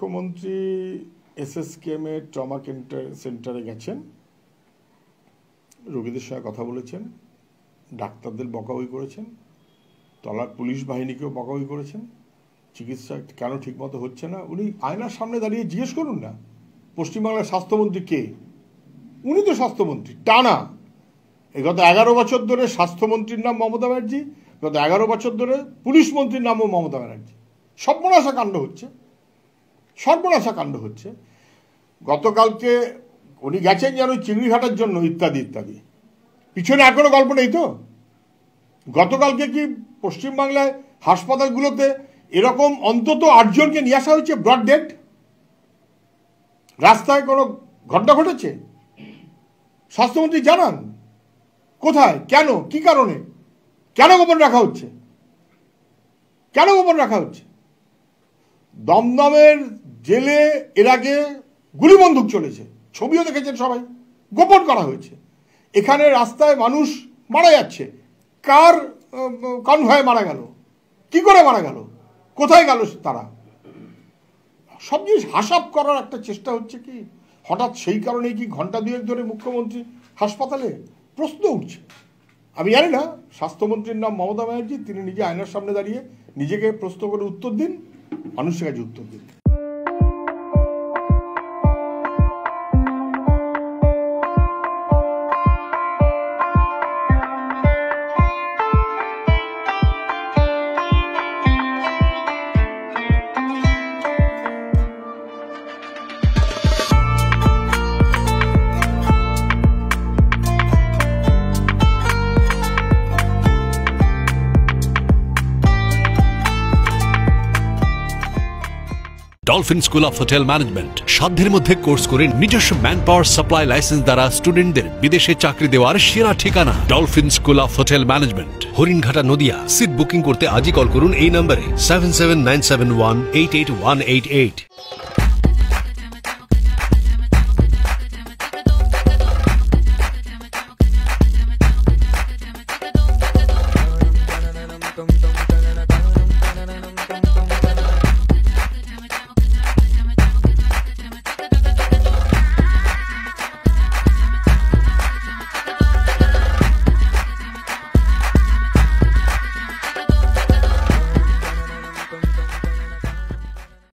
মুখ্যমন্ত্রী এসএসকেএম এর ট্রমা সেন্টারে গেছেন, রোগীদের সঙ্গে কথা বলেছেন, ডাক্তারদের বকাবকি করেছেন, তলার পুলিশ বাহিনীকেও বকাবকি করেছেন। চিকিৎসা কেন ঠিকমতো হচ্ছে না উনি আয়নার সামনে দাঁড়িয়ে জিজ্ঞেস করুন না পশ্চিমবাংলার স্বাস্থ্যমন্ত্রী কে। উনি তো স্বাস্থ্যমন্ত্রী টানা। গত 11 বছর ধরে স্বাস্থ্যমন্ত্রীর নাম মমতা ব্যানার্জি, গত 11 বছর ধরে পুলিশ মন্ত্রীর নামও মমতা ব্যানার্জি। সর্বনাশা কাণ্ড হচ্ছে, সর্বনাশা কাণ্ড হচ্ছে। গতকালকে উনি গেছেন যেন চিংড়িঘাটার জন্য ইত্যাদি ইত্যাদি, পিছনে আর কোনো গল্প নেই তো। গতকালকে কি পশ্চিমবাংলায় হাসপাতালগুলোতে এরকম অন্তত 8 জনকে নিয়ে আসা হয়েছে ব্রড ডেড? রাস্তায় কোনো ঘটনা ঘটেছে? স্বাস্থ্যমন্ত্রী জানান কোথায়, কেন, কি কারণে, কেন গোপন রাখা হচ্ছে, কেন গোপন রাখা হচ্ছে? দমদমের জেলে এর আগে গুলি বন্দুক চলেছে, ছবিও দেখেছেন সবাই, গোপন করা হয়েছে। এখানে রাস্তায় মানুষ মারা যাচ্ছে, কার কনভয়ে মারা গেল, কি করে মারা গেল, কোথায় গেল তারা? সব জিনিস হাসাব করার একটা চেষ্টা হচ্ছে কি হঠাৎ সেই কারণেই কি ঘন্টা দুয়েক ধরে মুখ্যমন্ত্রী হাসপাতালে? প্রশ্ন উঠছে। আমি জানি না, স্বাস্থ্যমন্ত্রীর নাম মমতা ব্যানার্জি, তিনি নিজে আয়নার সামনে দাঁড়িয়ে নিজেকে প্রশ্ন করে উত্তর দিন, মানুষের কাছে উত্তর দিন। Dolphin School of Hotel Management সাধ্যের মধ্যে কোর্স করে নিজস্ব ম্যান পাওয়ার সাপ্লাই লাইসেন্স দ্বারা স্টুডেন্টদের বিদেশে চাকরি দেওয়ার সেরা ঠিকানা Dolphin School of Hotel Management, Haringhata, Nadia. Seat booking করতে আজই কল করুন এই নম্বরে 7797188188।